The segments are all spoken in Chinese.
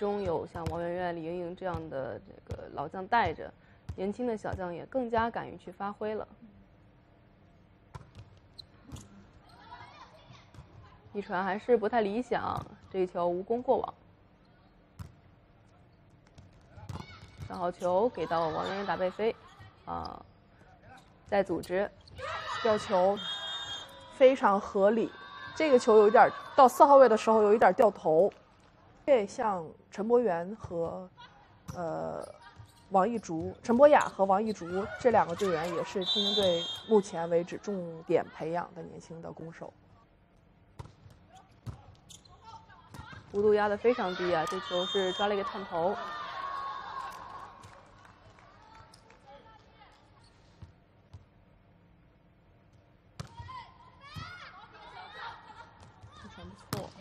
中有像王媛媛、李盈莹这样的这个老将带着，年轻的小将也更加敢于去发挥了。一传还是不太理想，这一球无功过网。上好球给到王媛媛打背飞，再组织吊球非常合理。这个球有一点到4号位的时候有一点掉头。对，像陈柏元和王艺竹、陈柏雅和王艺竹这2个队员也是天津队目前为止重点培养的年轻的攻手。 弧度压得非常低啊，这球是抓了一个探头。这传不错。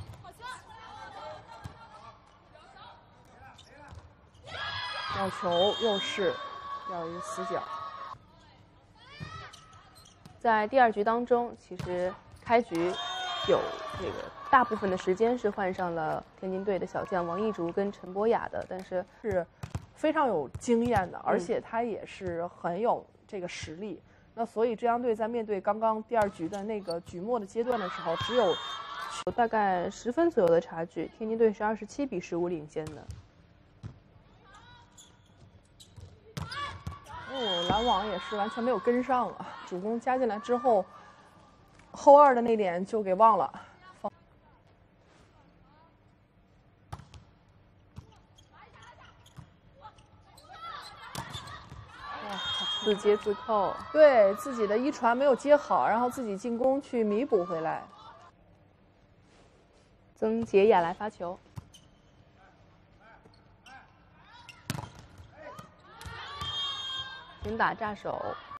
吊球又是掉一个死角。 在第2局当中，其实开局有这个大部分的时间是换上了天津队的小将王艺竹跟陈柏雅的，但是非常有经验的，而且他也是很有这个实力。那所以浙江队在面对刚刚第2局的那个局末的阶段的时候，只有大概10分左右的差距，天津队是27比15领先的。 拦网也是完全没有跟上啊！主攻加进来之后，后2的那点就给忘了。 自接自扣， 对自己的一传没有接好，然后自己进攻去弥补回来。 曾洁雅来发球，先打炸手。